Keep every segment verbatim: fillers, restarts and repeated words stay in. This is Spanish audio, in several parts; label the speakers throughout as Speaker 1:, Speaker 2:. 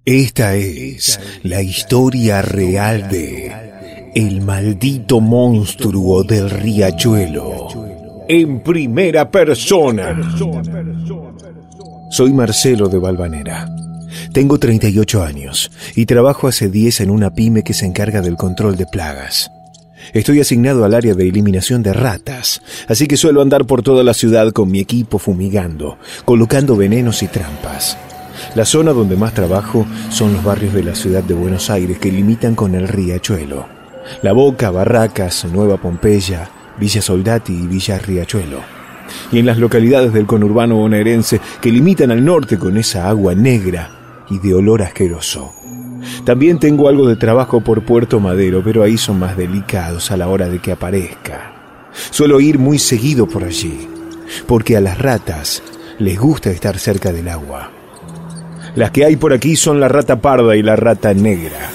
Speaker 1: Esta es la historia real de El maldito monstruo del riachuelo, en primera persona. Soy Marcelo de Valvanera. Tengo treinta y ocho años y trabajo hace diez en una pyme que se encarga del control de plagas. Estoy asignado al área de eliminación de ratas, así que suelo andar por toda la ciudad con mi equipo fumigando, colocando venenos y trampas. La zona donde más trabajo son los barrios de la ciudad de Buenos Aires que limitan con el riachuelo. La Boca, Barracas, Nueva Pompeya, Villa Soldati y Villa Riachuelo. Y en las localidades del conurbano bonaerense que limitan al norte con esa agua negra y de olor asqueroso. También tengo algo de trabajo por Puerto Madero, pero ahí son más delicados a la hora de que aparezca. Suelo ir muy seguido por allí, porque a las ratas les gusta estar cerca del agua. Las que hay por aquí son la rata parda y la rata negra.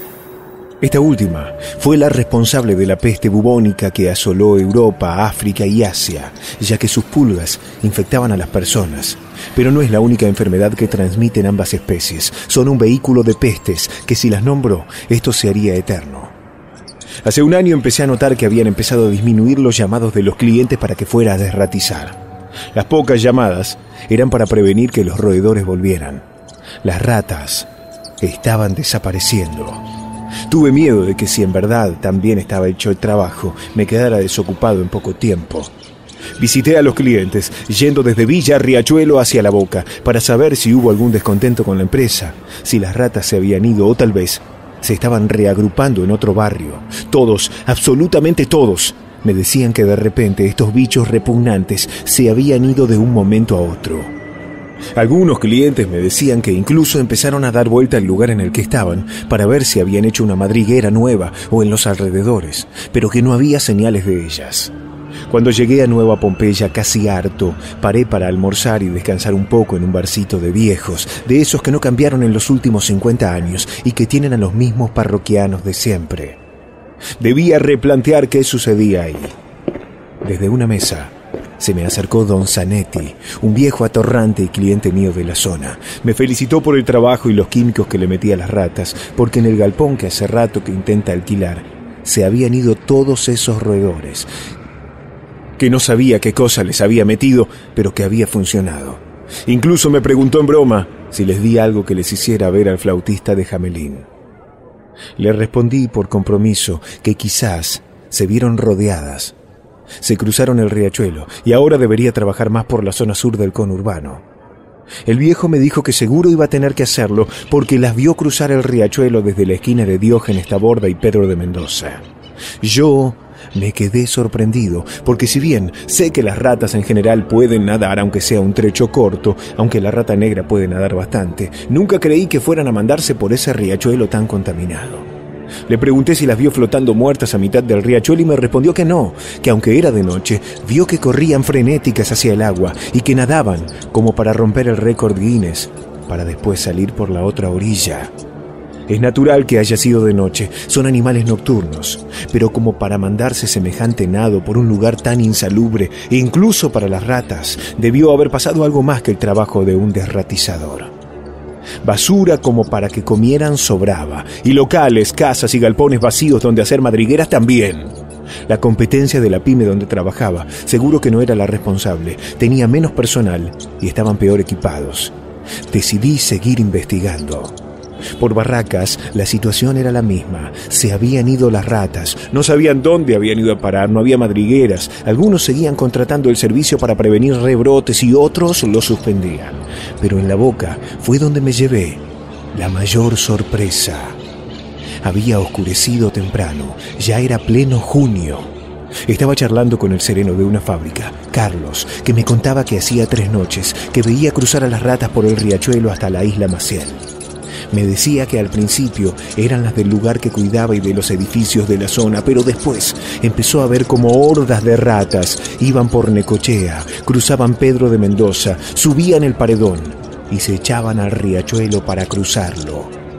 Speaker 1: Esta última fue la responsable de la peste bubónica que asoló Europa, África y Asia, ya que sus pulgas infectaban a las personas. Pero no es la única enfermedad que transmiten ambas especies. Son un vehículo de pestes que, si las nombro, esto se haría eterno. Hace un año empecé a notar que habían empezado a disminuir los llamados de los clientes para que fuera a desratizar. Las pocas llamadas eran para prevenir que los roedores volvieran. Las ratas estaban desapareciendo. Tuve miedo de que si en verdad también estaba hecho el trabajo, me quedara desocupado en poco tiempo. Visité a los clientes, yendo desde Villa Riachuelo hacia La Boca, para saber si hubo algún descontento con la empresa, si las ratas se habían ido o tal vez se estaban reagrupando en otro barrio. Todos, absolutamente todos, me decían que de repente estos bichos repugnantes se habían ido de un momento a otro. Algunos clientes me decían que incluso empezaron a dar vuelta al lugar en el que estaban para ver si habían hecho una madriguera nueva o en los alrededores, pero que no había señales de ellas. Cuando llegué a Nueva Pompeya, casi harto, paré para almorzar y descansar un poco en un barcito de viejos, de esos que no cambiaron en los últimos cincuenta años y que tienen a los mismos parroquianos de siempre. Debía replantear qué sucedía ahí. Desde una mesa se me acercó don Zanetti, un viejo atorrante y cliente mío de la zona. Me felicitó por el trabajo y los químicos que le metí a las ratas, porque en el galpón que hace rato que intenta alquilar se habían ido todos esos roedores, que no sabía qué cosa les había metido, pero que había funcionado. Incluso me preguntó en broma si les di algo que les hiciera ver al flautista de Hamelín. Le respondí por compromiso que quizás se vieron rodeadas. Se cruzaron el riachuelo y ahora debería trabajar más por la zona sur del conurbano. El viejo me dijo que seguro iba a tener que hacerlo porque las vio cruzar el riachuelo desde la esquina de Diógenes Taborda y Pedro de Mendoza. Yo me quedé sorprendido porque, si bien sé que las ratas en general pueden nadar aunque sea un trecho corto, aunque la rata negra puede nadar bastante, nunca creí que fueran a mandarse por ese riachuelo tan contaminado. Le pregunté si las vio flotando muertas a mitad del riachuelo y me respondió que no, que aunque era de noche, vio que corrían frenéticas hacia el agua y que nadaban como para romper el récord Guinness, para después salir por la otra orilla. Es natural que haya sido de noche, son animales nocturnos, pero como para mandarse semejante nado por un lugar tan insalubre, e incluso para las ratas, debió haber pasado algo más que el trabajo de un desratizador. Basura como para que comieran sobraba, y locales, casas y galpones vacíos donde hacer madrigueras también. La competencia de la pyme donde trabajaba seguro que no era la responsable, tenía menos personal y estaban peor equipados. Decidí seguir investigando. Por Barracas la situación era la misma. Se habían ido las ratas, no sabían dónde habían ido a parar, no había madrigueras. Algunos seguían contratando el servicio para prevenir rebrotes y otros lo suspendían. Pero en La Boca fue donde me llevé la mayor sorpresa. Había oscurecido temprano, ya era pleno junio. Estaba charlando con el sereno de una fábrica, Carlos, que me contaba que hacía tres noches que veía cruzar a las ratas por el riachuelo hasta la isla Maciel. Me decía que al principio eran las del lugar que cuidaba y de los edificios de la zona, pero después empezó a ver como hordas de ratas iban por Necochea, cruzaban Pedro de Mendoza, subían el paredón y se echaban al riachuelo para cruzarlo.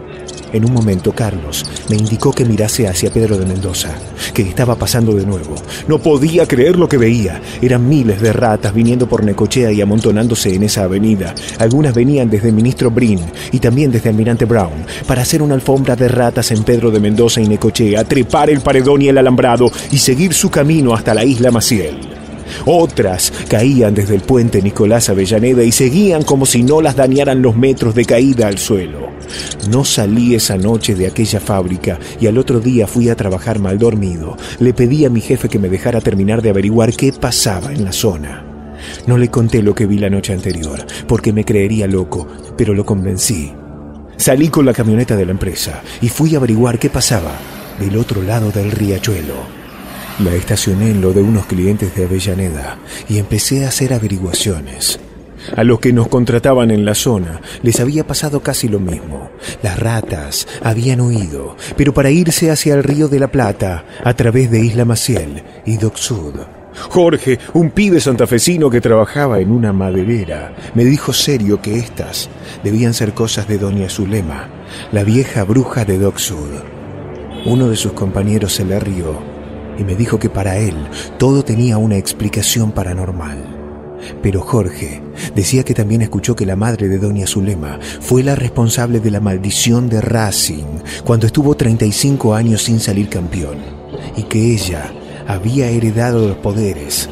Speaker 1: En un momento, Carlos me indicó que mirase hacia Pedro de Mendoza, que estaba pasando de nuevo. No podía creer lo que veía. Eran miles de ratas viniendo por Necochea y amontonándose en esa avenida. Algunas venían desde Ministro Brin y también desde Almirante Brown para hacer una alfombra de ratas en Pedro de Mendoza y Necochea, trepar el paredón y el alambrado y seguir su camino hasta la isla Maciel. Otras caían desde el puente Nicolás Avellaneda y seguían como si no las dañaran los metros de caída al suelo. No salí esa noche de aquella fábrica y al otro día fui a trabajar mal dormido. Le pedí a mi jefe que me dejara terminar de averiguar qué pasaba en la zona. No le conté lo que vi la noche anterior, porque me creería loco, pero lo convencí. Salí con la camioneta de la empresa y fui a averiguar qué pasaba del otro lado del riachuelo. La estacioné en lo de unos clientes de Avellaneda y empecé a hacer averiguaciones. A los que nos contrataban en la zona les había pasado casi lo mismo. Las ratas habían huido, pero para irse hacia el Río de la Plata, a través de Isla Maciel y Dock Sud. Jorge, un pibe santafesino que trabajaba en una maderera, me dijo serio que estas debían ser cosas de doña Zulema, la vieja bruja de Dock Sud. Uno de sus compañeros se le rió y me dijo que para él todo tenía una explicación paranormal. Pero Jorge decía que también escuchó que la madre de doña Zulema fue la responsable de la maldición de Racing cuando estuvo treinta y cinco años sin salir campeón, y que ella había heredado los poderes.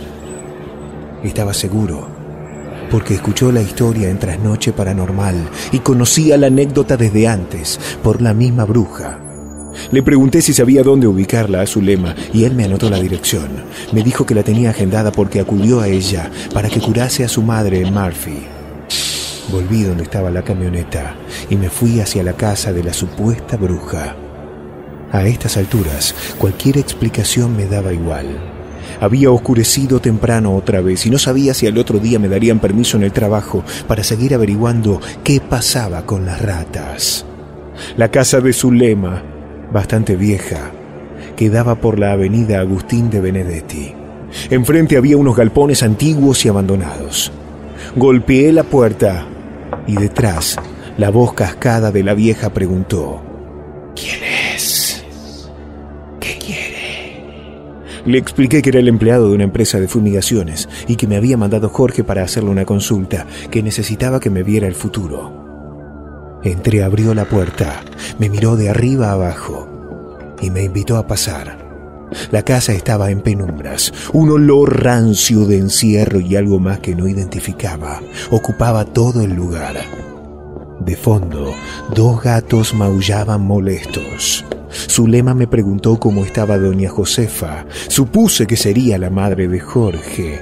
Speaker 1: Estaba seguro, porque escuchó la historia en Trasnoche Paranormal y conocía la anécdota desde antes por la misma bruja. Le pregunté si sabía dónde ubicarla a Zulema y él me anotó la dirección. Me dijo que la tenía agendada porque acudió a ella para que curase a su madre en Murphy. Volví donde estaba la camioneta y me fui hacia la casa de la supuesta bruja. A estas alturas, cualquier explicación me daba igual. Había oscurecido temprano otra vez y no sabía si al otro día me darían permiso en el trabajo para seguir averiguando qué pasaba con las ratas. La casa de Zulema, bastante vieja, quedaba por la avenida Agustín de Benedetti. Enfrente había unos galpones antiguos y abandonados. Golpeé la puerta y detrás la voz cascada de la vieja preguntó: ¿Quién es? ¿Qué quiere? Le expliqué que era el empleado de una empresa de fumigaciones y que me había mandado Jorge para hacerle una consulta, que necesitaba que me viera el futuro. Entreabrió la puerta, me miró de arriba a abajo y me invitó a pasar. La casa estaba en penumbras. Un olor rancio de encierro y algo más que no identificaba ocupaba todo el lugar. De fondo, dos gatos maullaban molestos. Zulema me preguntó cómo estaba doña Josefa. Supuse que sería la madre de Jorge.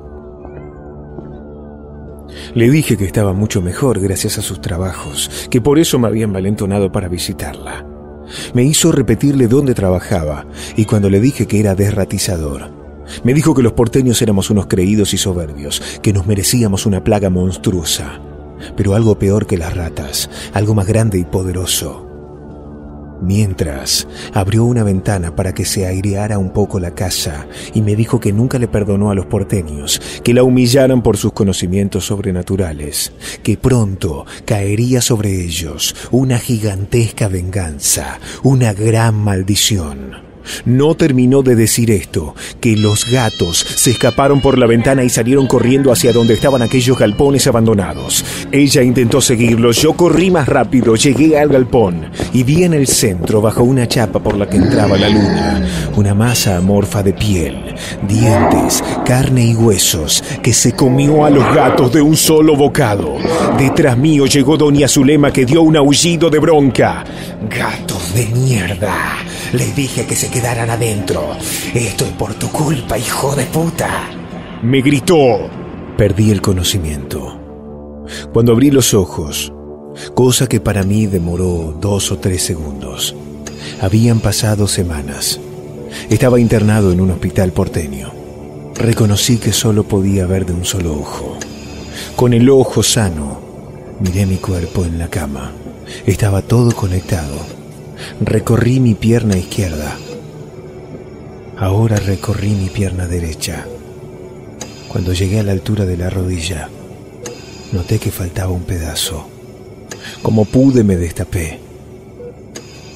Speaker 1: Le dije que estaba mucho mejor gracias a sus trabajos, que por eso me había envalentonado para visitarla. Me hizo repetirle dónde trabajaba, y cuando le dije que era desratizador, me dijo que los porteños éramos unos creídos y soberbios, que nos merecíamos una plaga monstruosa, pero algo peor que las ratas, algo más grande y poderoso. Mientras, abrió una ventana para que se aireara un poco la casa y me dijo que nunca le perdonó a los porteños que la humillaran por sus conocimientos sobrenaturales, que pronto caería sobre ellos una gigantesca venganza, una gran maldición. No terminó de decir esto, que los gatos se escaparon por la ventana y salieron corriendo hacia donde estaban aquellos galpones abandonados. Ella intentó seguirlos, yo corrí más rápido, llegué al galpón y vi en el centro, bajo una chapa por la que entraba la luna, una masa amorfa de piel, dientes, carne y huesos que se comió a los gatos de un solo bocado. Detrás mío llegó doña Zulema, que dio un aullido de bronca. «¡Gatos de mierda! Les dije que se quedaran adentro. Esto es por tu culpa, hijo de puta», me gritó. Perdí el conocimiento. Cuando abrí los ojos, cosa que para mí demoró dos o tres segundos, habían pasado semanas. Estaba internado en un hospital porteño. Reconocí que solo podía ver de un solo ojo. Con el ojo sano, miré mi cuerpo en la cama. Estaba todo conectado. Recorrí mi pierna izquierda. Ahora recorrí mi pierna derecha. Cuando llegué a la altura de la rodilla, noté que faltaba un pedazo. Como pude me destapé.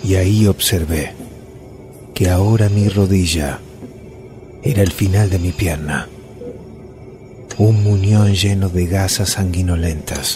Speaker 1: Y ahí observé que ahora mi rodilla era el final de mi pierna. Un muñón lleno de gasas sanguinolentas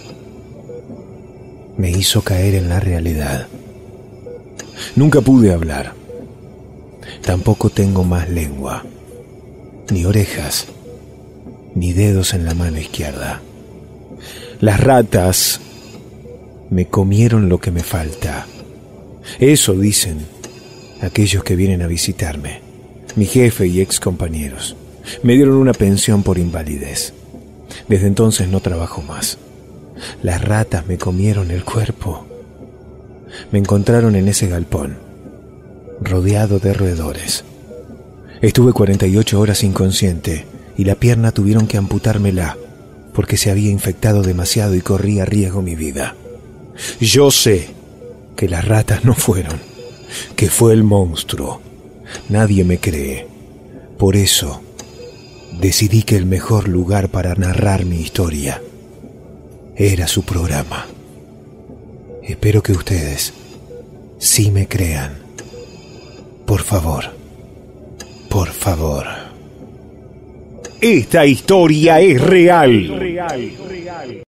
Speaker 1: me hizo caer en la realidad. Nunca pude hablar. Tampoco tengo más lengua, ni orejas, ni dedos en la mano izquierda. Las ratas me comieron lo que me falta. Eso dicen aquellos que vienen a visitarme, mi jefe y ex compañeros. Me dieron una pensión por invalidez. Desde entonces no trabajo más. Las ratas me comieron el cuerpo. Me encontraron en ese galpón, rodeado de roedores. Estuve cuarenta y ocho horas inconsciente y la pierna tuvieron que amputármela porque se había infectado demasiado y corría riesgo mi vida. Yo sé que las ratas no fueron, que fue el monstruo. Nadie me cree. Por eso decidí que el mejor lugar para narrar mi historia era su programa. Espero que ustedes sí me crean. Por favor, por favor. Esta historia es real.